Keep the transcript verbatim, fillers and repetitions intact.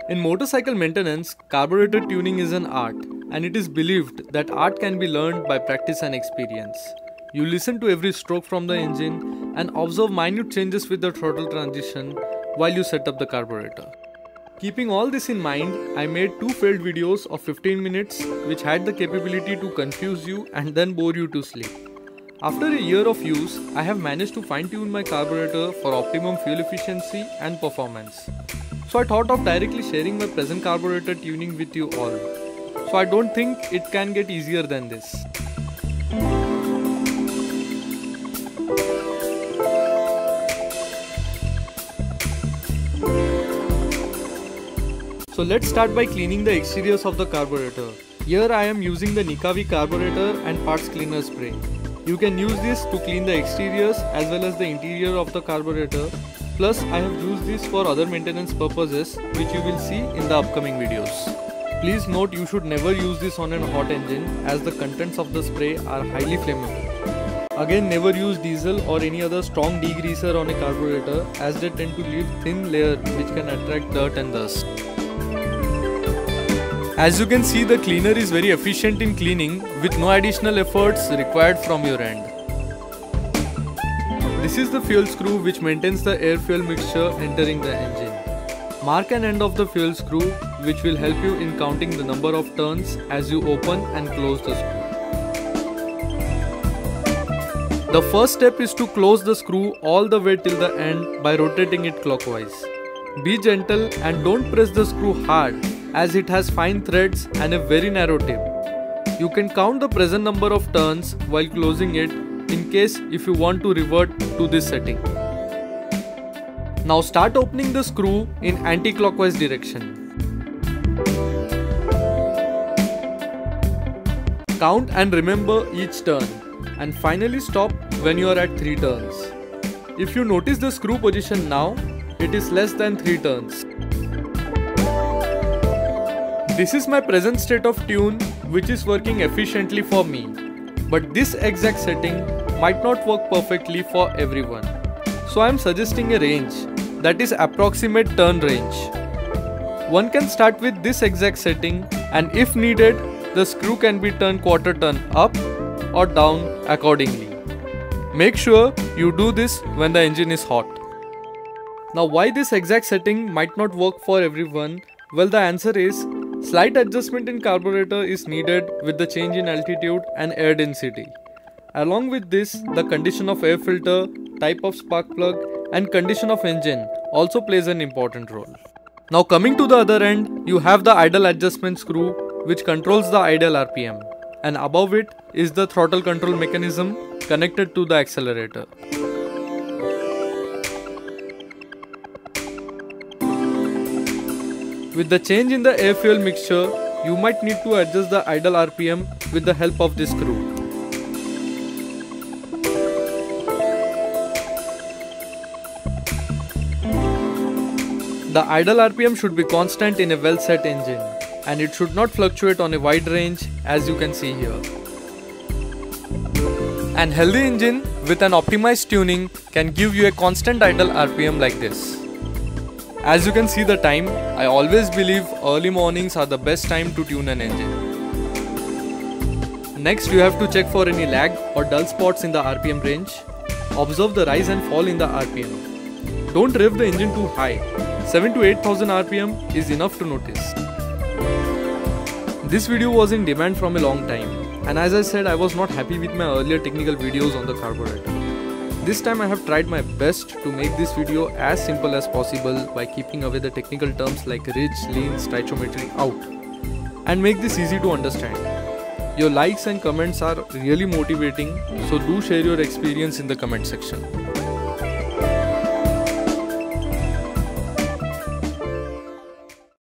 In motorcycle maintenance, carburetor tuning is an art, and it is believed that art can be learned by practice and experience. You listen to every stroke from the engine and observe minute changes with the throttle transition while you set up the carburetor. Keeping all this in mind, I made two failed videos of fifteen minutes which had the capability to confuse you and then bore you to sleep. After a year of use, I have managed to fine-tune my carburetor for optimum fuel efficiency and performance. So I thought of directly sharing my present carburetor tuning with you all. So I don't think it can get easier than this. So let's start by cleaning the exteriors of the carburetor. Here I am using the Nikavi carburetor and parts cleaner spray. You can use this to clean the exteriors as well as the interior of the carburetor. Plus I have used this for other maintenance purposes which you will see in the upcoming videos. Please note you should never use this on a hot engine as the contents of the spray are highly flammable. Again, never use diesel or any other strong degreaser on a carburetor as they tend to leave thin layer which can attract dirt and dust. As you can see, the cleaner is very efficient in cleaning with no additional efforts required from your end. This is the fuel screw which maintains the air-fuel mixture entering the engine. Mark an end of the fuel screw which will help you in counting the number of turns as you open and close the screw. The first step is to close the screw all the way till the end by rotating it clockwise. Be gentle and don't press the screw hard as it has fine threads and a very narrow tip. You can count the present number of turns while closing it in case if you want to revert to this setting. Now start opening the screw in anti-clockwise direction. Count and remember each turn and finally stop when you are at three turns. If you notice the screw position now, it is less than three turns. This is my present state of tune which is working efficiently for me. But this exact setting might not work perfectly for everyone. So I am suggesting a range, that is approximate turn range. One can start with this exact setting and if needed, the screw can be turned quarter turn up or down accordingly. Make sure you do this when the engine is hot. Now why this exact setting might not work for everyone? Well, the answer is slight adjustment in carburetor is needed with the change in altitude and air density. Along with this, the condition of air filter, type of spark plug and condition of engine also plays an important role. Now coming to the other end, you have the idle adjustment screw which controls the idle R P M, and above it is the throttle control mechanism connected to the accelerator. With the change in the air-fuel mixture, you might need to adjust the idle R P M with the help of this screw. The idle R P M should be constant in a well-set engine, and it should not fluctuate on a wide range as you can see here. An healthy engine with an optimized tuning can give you a constant idle R P M like this. As you can see the time, I always believe early mornings are the best time to tune an engine. Next, you have to check for any lag or dull spots in the R P M range. Observe the rise and fall in the R P M. Don't rev the engine too high. seven to eight thousand R P M is enough to notice. This video was in demand from a long time, and as I said, I was not happy with my earlier technical videos on the carburetor. This time I have tried my best to make this video as simple as possible by keeping away the technical terms like ridge, lean, stoichiometry out and make this easy to understand. Your likes and comments are really motivating, so do share your experience in the comment section.